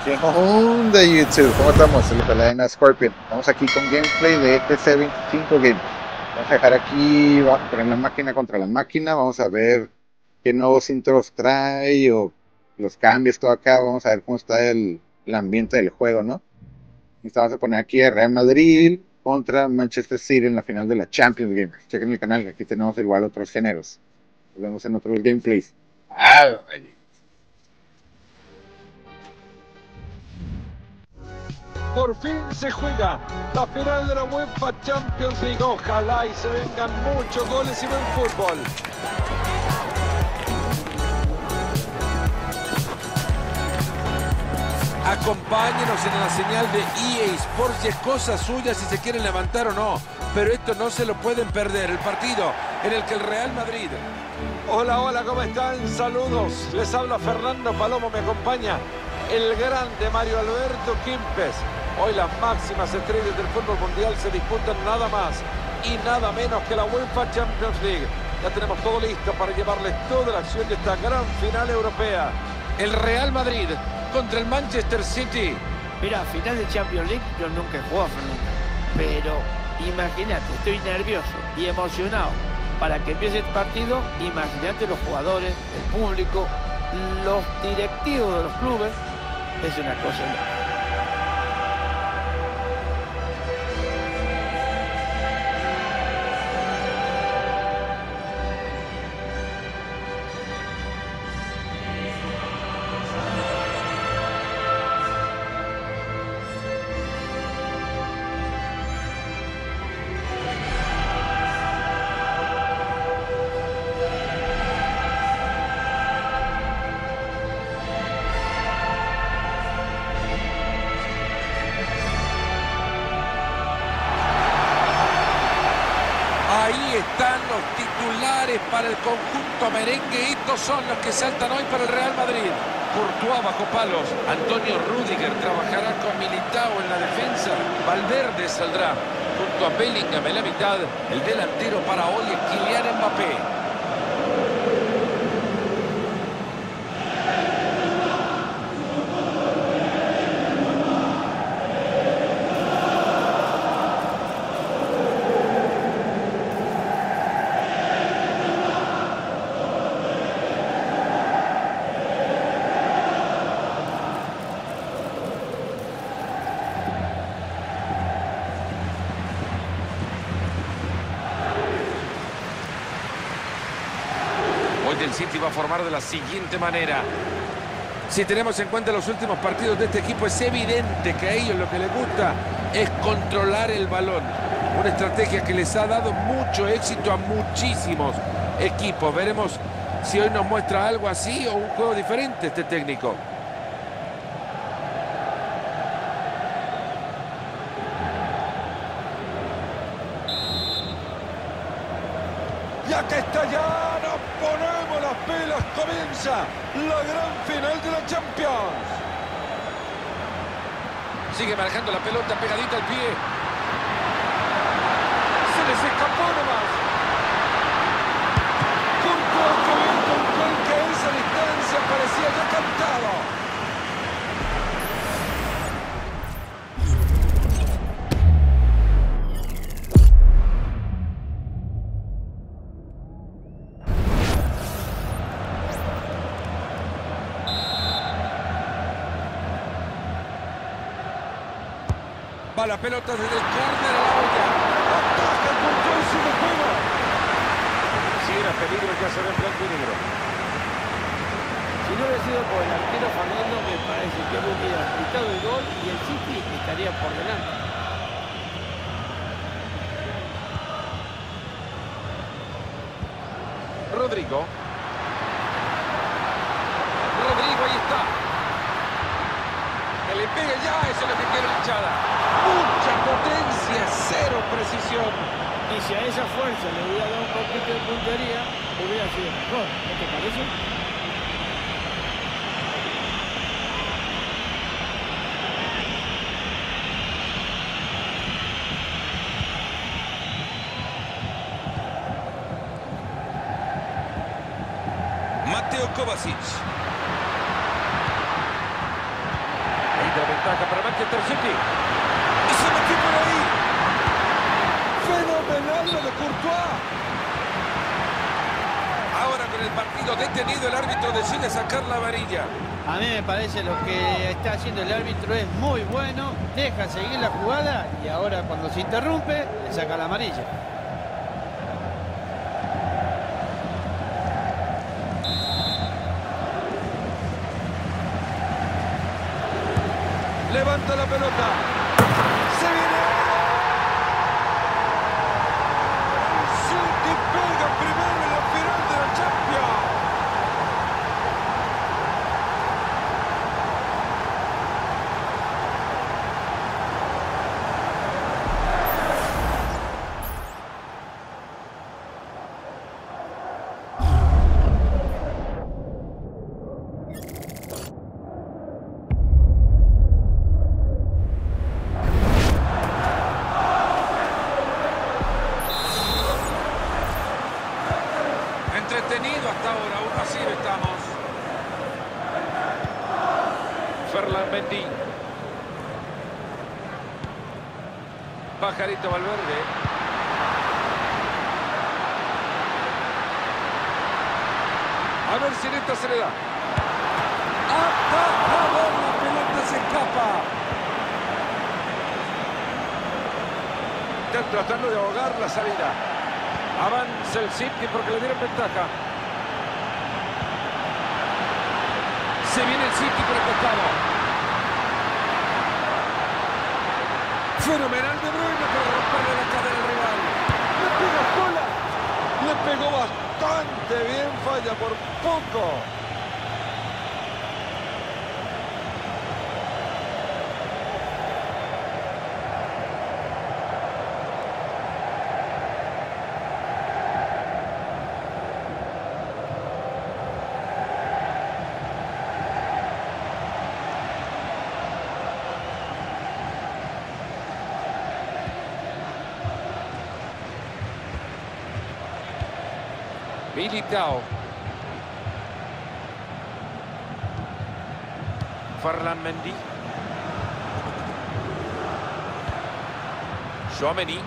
¿Qué onda, YouTube? ¿Cómo estamos? La pelea Scorpion. Estamos aquí con gameplay de TC25 Game. Vamos a dejar aquí, vamos a poner la máquina contra la máquina. Vamos a ver qué nuevos intros trae o los cambios, todo acá. Vamos a ver cómo está el ambiente del juego, ¿no? Y vamos a poner aquí a Real Madrid contra Manchester City en la final de la Champions Game. Chequen el canal, aquí tenemos igual otros géneros. Nos vemos en otros gameplays. ¡Ah! Por fin se juega la final de la UEFA Champions League. Ojalá y se vengan muchos goles y buen fútbol. Acompáñenos en la señal de EA Sports y es cosa suya si se quieren levantar o no. Pero esto no se lo pueden perder. El partido en el que el Real Madrid... Hola, hola, ¿cómo están? Saludos. Les habla Fernando Palomo, me acompaña el grande Mario Alberto Quimpes. Hoy las máximas estrellas del fútbol mundial se disputan nada más y nada menos que la UEFA Champions League. Ya tenemos todo listo para llevarles toda la acción de esta gran final europea. El Real Madrid contra el Manchester City. Mira, final de Champions League yo nunca he jugado, Fernando. Pero imagínate, estoy nervioso y emocionado para que empiece el partido. Imagínate los jugadores, el público, los directivos de los clubes. Es una cosa loca. Ahí están los titulares para el conjunto merengue. Estos son los que saltan hoy para el Real Madrid. Courtois bajo palos. Antonio Rüdiger trabajará con Militao en la defensa. Valverde saldrá junto a Bellingham en la mitad. El delantero para hoy es Kylian Mbappé. Hoy el City va a formar de la siguiente manera. Si tenemos en cuenta los últimos partidos de este equipo, es evidente que a ellos lo que les gusta es controlar el balón. Una estrategia que les ha dado mucho éxito a muchísimos equipos. Veremos si hoy nos muestra algo así o un juego diferente este técnico. Ya que está ya, nos ponemos las pilas, comienza la gran final de la Champions. Sigue marcando la pelota pegadita al pie. Se les escapó nomás. Courtois que bien con gol que a esa distancia parecía ya cantado. Va la pelota desde el córner a la olla. Ataca Courtois y sigue juego. Si era peligro ya se ve en blanco y negro. Si no hubiera sido por el arquero Fernando, me parece que hubiera gritado el gol y el City estaría por delante. Rodrigo. Rodrigo, ahí está. Que le pegue ya, eso es lo que quiere la hinchada. Mucha potencia, cero precisión. Y si a esa fuerza le hubiera dado un poquito de puntería, hubiera sido mejor. ¿No te parece? Mateo Kovacic. ataca para Manchester City. Y se metió por ahí. Fenomenal lo de Courtois. Ahora con el partido detenido, el árbitro decide sacar la amarilla. A mí me parece lo que está haciendo el árbitro es muy bueno. Deja seguir la jugada y ahora cuando se interrumpe, le saca la amarilla. Levanta la pelota. Se viene. City pega primero en la final de la Champions. Entretenido hasta ahora, aún así estamos. Ferland Mendy. Pajarito Valverde. A ver si en esta se le da. ¡Atajador! La pelota se escapa. Están tratando de ahogar la salida. Avanza el City porque le dieron ventaja. Se viene el City por el costado. Fenomenal De Bruyne para romperle la cadera al rival. Le pegó sola. Le pegó bastante bien. Falla por poco. Militao. Ferland Mendy. Tchouaméni.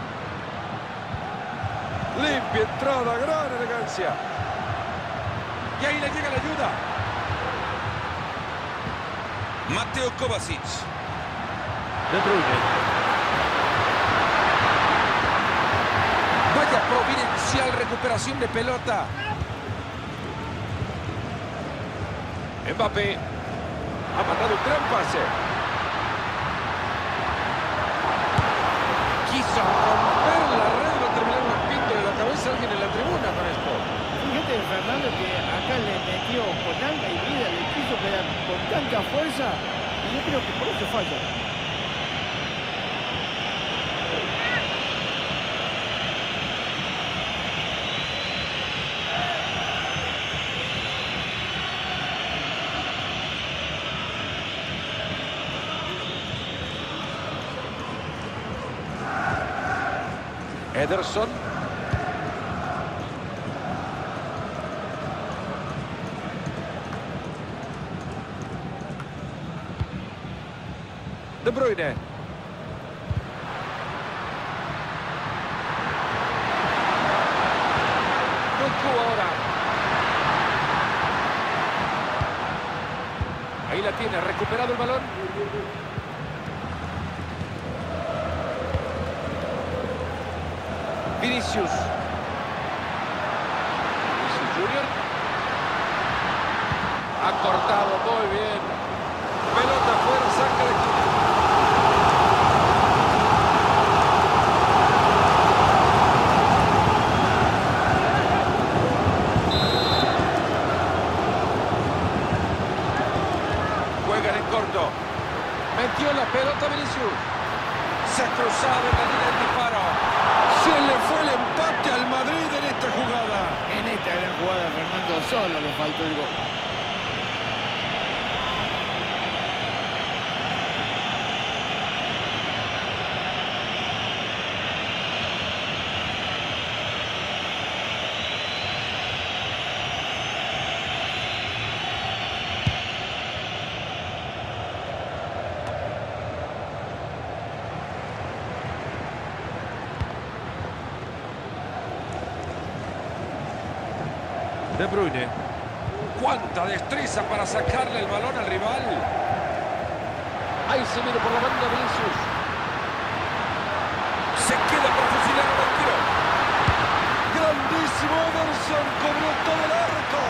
Limpia entrada, gran elegancia. Y ahí le llega la ayuda. Mateo Kovacic. De Bruyne. Vaya providencial recuperación de pelota. Mbappé ha mandado un gran pase. Quiso romper la red, lo terminaron pinto de la cabeza alguien en la tribuna con esto. Fíjate, Fernando, que acá le metió con tanta y vida, le quiso pegar con tanta fuerza y yo creo que por eso falla. Ederson. De Bruyne. Doku ahora. Ahí la tiene, recuperado el balón. Vinicius. Junior. Ha cortado muy bien. Pelota fuera, saca de aquí. Juegan en corto. Metió la pelota Vinicius. Se ha cruzado en la línea del disparo. Se le fue el empate al Madrid en esta jugada. En esta gran jugada, Fernando, solo le faltó el gol. De Bruyne. ¡Cuánta destreza para sacarle el balón al rival! Ahí se viene por la banda Vinicius. Se queda para fusilar al arquero. ¡Grandísimo Ederson! ¡Cobró todo el arco!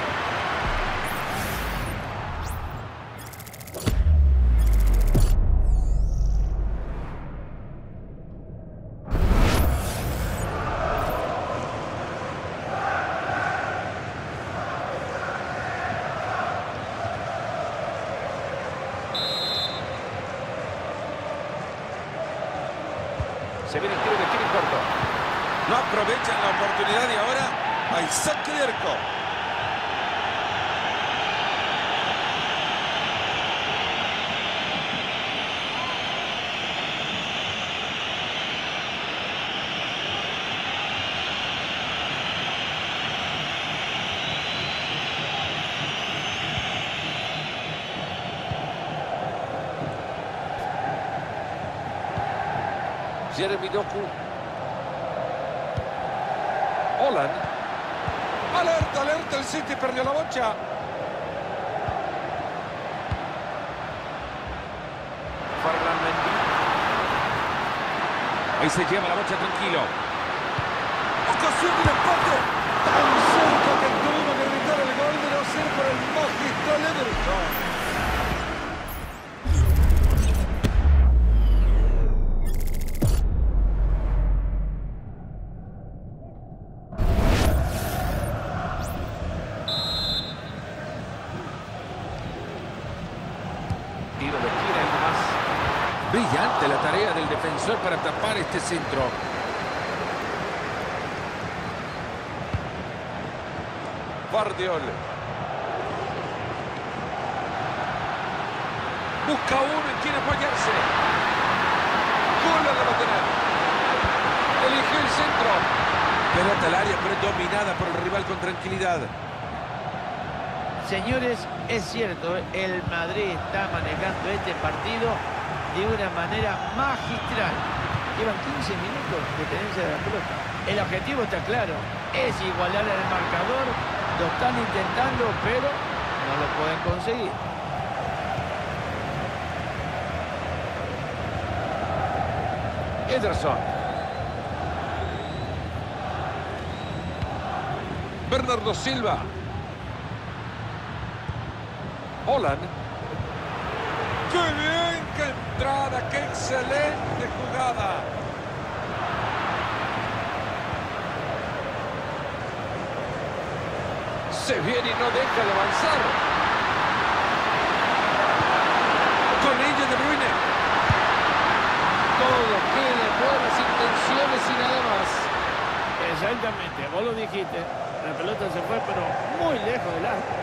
Se viene el tiro de tiro corto. No aprovechan la oportunidad y ahora hay saque de arco. Jeremy Doku. Holland. Alerta, alerta, el City perdió la bocha. Ferland Mendy. Ahí se lleva la bocha tranquilo. Ocasión de empate. Tan cerca que tuvimos que gritar el gol de no ser por el magistral Ederson. Tiro de esquina y nomás. Brillante la tarea del defensor para tapar este centro. Guardiol. Busca uno en quien apoyarse. Gol a la lateral. Eligió el centro. Pelota al área, pero dominada por el rival con tranquilidad. Señores, es cierto, el Madrid está manejando este partido de una manera magistral. Llevan 15 minutos de tenencia de la pelota. El objetivo está claro, es igualar el marcador. Lo están intentando, pero no lo pueden conseguir. Ederson. Bernardo Silva. Holland. ¡Qué bien! ¡Qué entrada! ¡Qué excelente jugada! Se viene y no deja de avanzar. Con ella De Bruyne. Todo queda en buenas intenciones y nada más. Exactamente, vos lo dijiste. La pelota se fue, pero muy lejos del arco.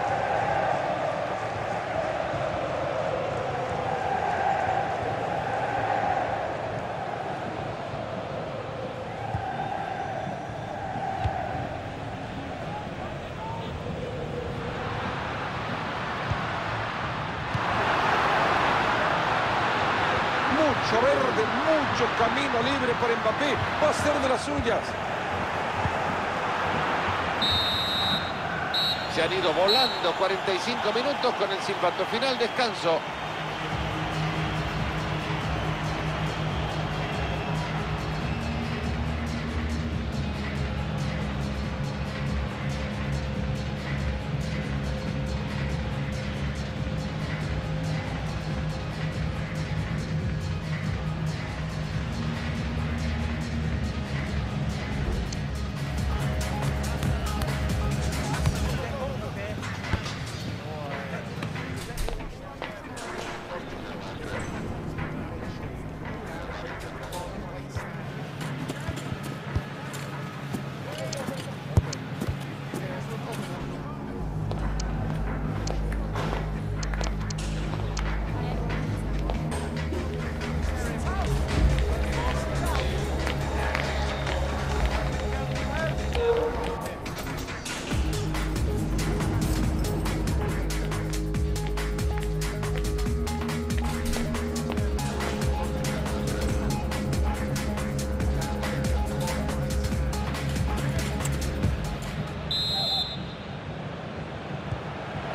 Mucho verde, mucho camino libre para Mbappé. Va a ser de las suyas. Se han ido volando 45 minutos con el silbato final. Descanso.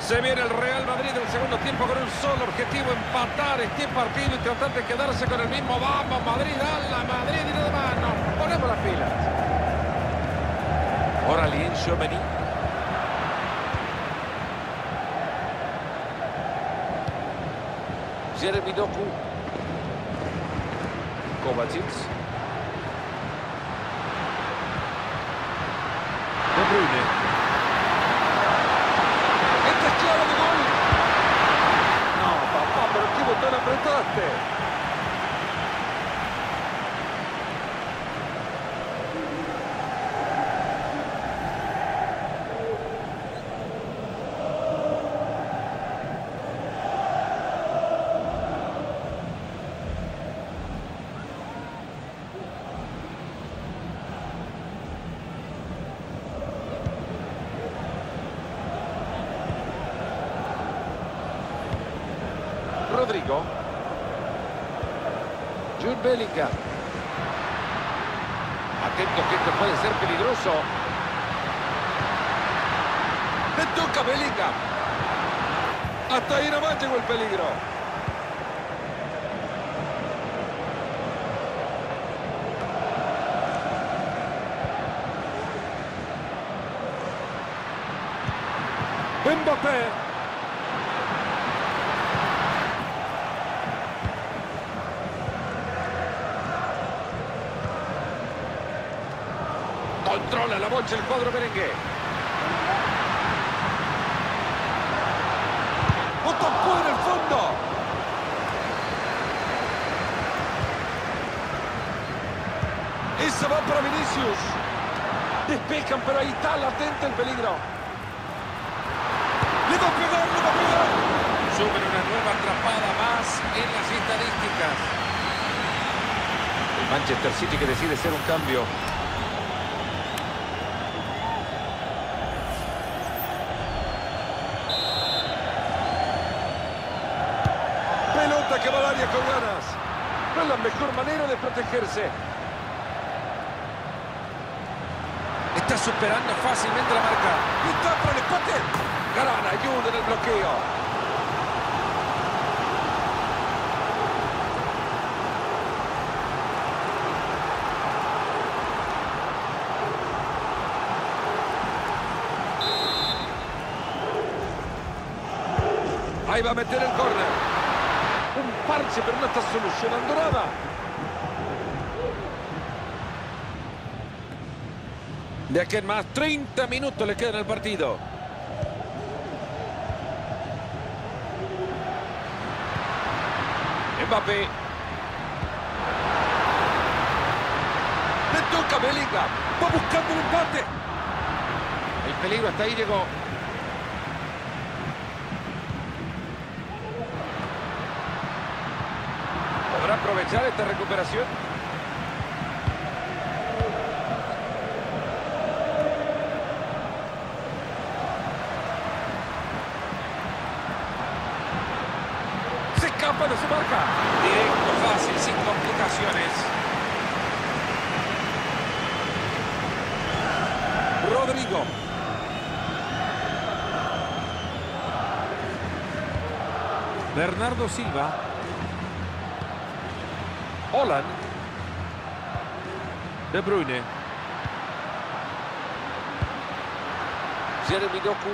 Se viene el Real Madrid del segundo tiempo con un solo objetivo, empatar este partido y tratar de quedarse con el mismo. Vamos, Madrid, a la Madrid y nada más. Nos ponemos las pilas. Ahora Lien Tchouameni. Jeremy Doku. Kovacic. De Bruyne. ¡Esta es clave de gol! No, papá, pero ¿qué botón apretaste? Rodrigo. Jude Bellingham. Atento que esto puede ser peligroso. Le toca a Bellingham. Hasta ahí nomás llegó el peligro. Mbappé. Controla la bocha el cuadro merengue. ¡Tocó en el fondo! Esa va para Vinicius. Despejan, pero ahí está latente el peligro. ¡Le va a pegar, le va a pegar! Suben una nueva atrapada más en las estadísticas. El Manchester City que decide hacer un cambio. Pelota que va al área con ganas. No es la mejor manera de protegerse. Está superando fácilmente la marca. Y está para el empate. Gran ayuda en el bloqueo. Ahí va a meter el córner. Un parche, pero no está solucionando nada. De aquí en más, 30 minutos le quedan al partido. Mbappé. Le toca a Bellingham. Va buscando el empate. El peligro hasta ahí llegó. ¿Podrá aprovechar esta recuperación? Se escapa de su marca. Directo, fácil, sin complicaciones. Rodrigo. Bernardo Silva. Haaland. De Bruyne. Jeremy Doku.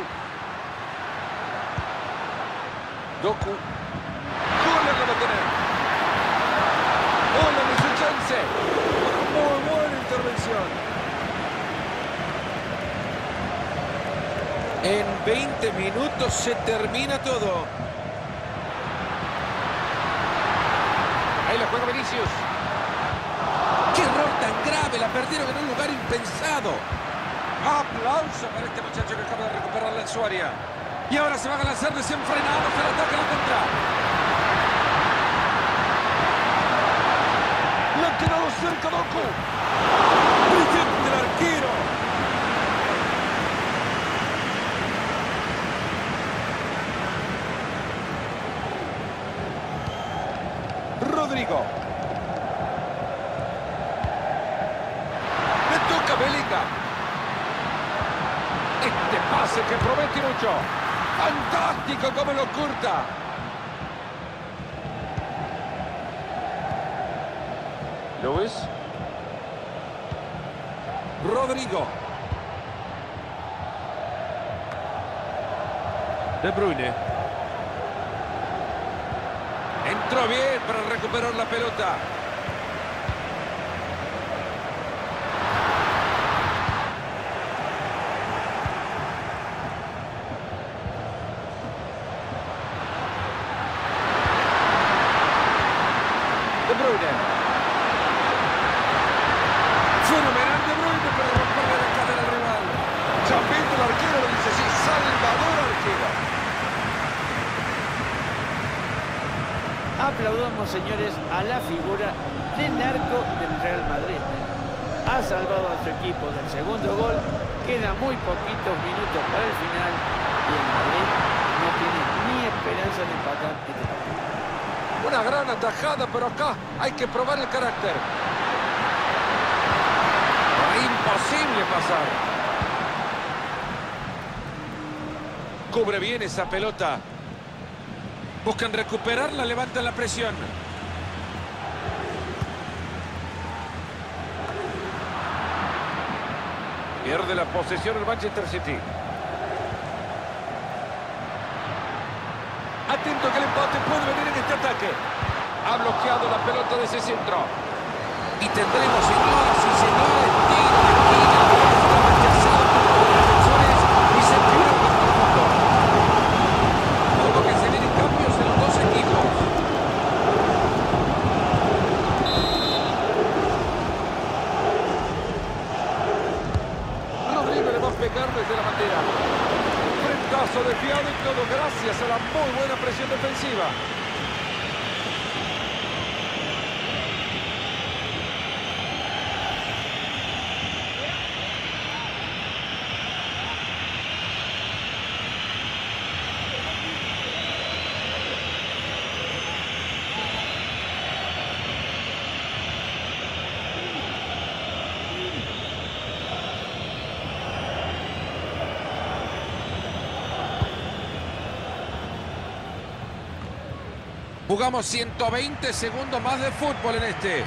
Doku. Haaland lo va a tener. Haaland es su chance. Muy buena intervención. En 20 minutos se termina todo. Ahí la juega Vinicius. ¡Qué error tan grave! La perdieron en un lugar impensado. Aplauso para este muchacho que acaba de recuperarla en su área. Y ahora se van a lanzar desenfrenados al ataque a la contra. Le ha quedado cerca Doku. ¡Brillante el arquero! Rodrigo. Le toca a Bellingham. Este pase que promete mucho. ¡Fantástico cómo lo curta! Luis. Rodrigo. De Bruyne. Entró bien para recuperar la pelota. De Bruyne. Fenomenal De Bruyne para romperle la cadera al rival. Chapito, el arquero, lo dice así. Salvador arquero. Aplaudamos, señores, a la figura del arco del Real Madrid. Ha salvado a su equipo del segundo gol. Quedan muy poquitos minutos para el final y el Madrid no tiene ni esperanza de empatar este partido. Una gran atajada, pero acá hay que probar el carácter. Imposible pasar. Cubre bien esa pelota. Buscan recuperarla, levantan la presión. Pierde la posesión el Manchester City. Atento que el empate puede venir en este ataque. Ha bloqueado la pelota de ese centro. Y tendremos, señoras y señores, tiro de esquina. Está rechazado por los defensores y se pierde el conjunto. Como que se vienen cambios en los dos equipos. Rodrigo le va a pegar desde la bandera. Frentazo desviado y todo gracias a la muy buena presión defensiva. Jugamos 120 segundos más de fútbol en este.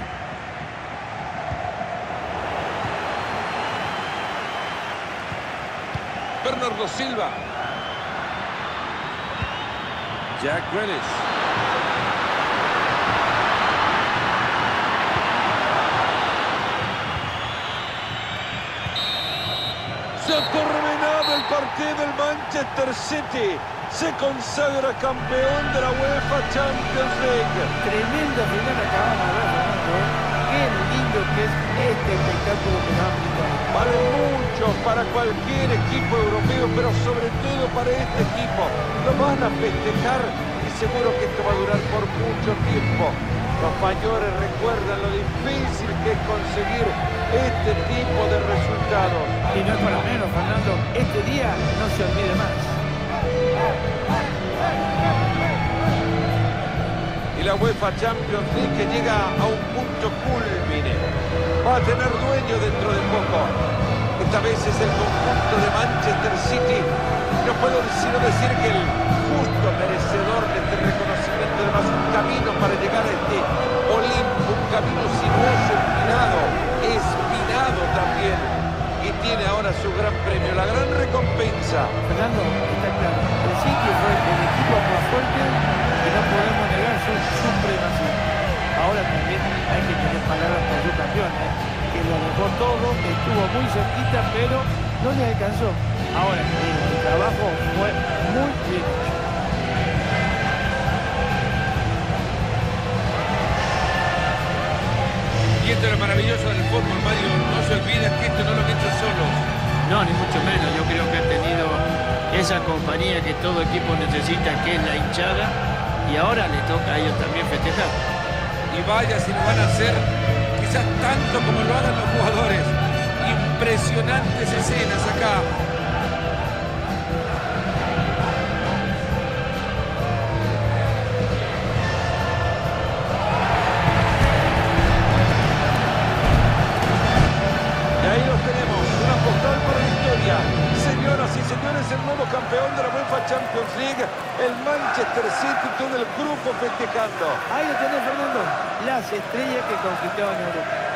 Bernardo Silva. Jack Grealish. Se ha terminado el partido del Manchester City. Se consagra campeón de la UEFA Champions League. Tremendo final acabamos de ver, Fernando. Qué lindo que es este espectáculo que nos han brindado. Para muchos, para cualquier equipo europeo, pero sobre todo para este equipo. Lo van a festejar y seguro que esto va a durar por mucho tiempo. Los mayores recuerdan lo difícil que es conseguir este tipo de resultados. Y no es para menos, Fernando. Este día no se olvide más. Y la UEFA Champions League que llega a un punto culmine. Va a tener dueño dentro de poco. Esta vez es el conjunto de Manchester City. No puedo sino decir que el justo merecedor de este reconocimiento, además un camino para llegar a este Olimpo, un camino sinuoso, espinado también. Y tiene ahora su gran premio, la gran recompensa. Fernando, está claro. El City fue el equipo más fuerte y no podemos negar su supremacía. Ahora también hay que tener palabras para su campeón, que lo dejó todo, estuvo muy cerquita, pero no le alcanzó. Ahora, el trabajo fue muy bien hecho. Y esto es lo maravilloso del fútbol, Mario. No se olviden que esto no lo han hecho solos. No, ni mucho menos. Yo creo que han tenido esa compañía que todo equipo necesita, que es la hinchada, y ahora le toca a ellos también festejar. Y vaya si lo van a hacer, quizás tanto como lo hagan los jugadores. Impresionantes escenas acá. Señoras y señores, el nuevo campeón de la UEFA Champions Manchester City, todo el grupo festejando. Ahí lo tenés, Fernando. Las estrellas que conquistaban Europa.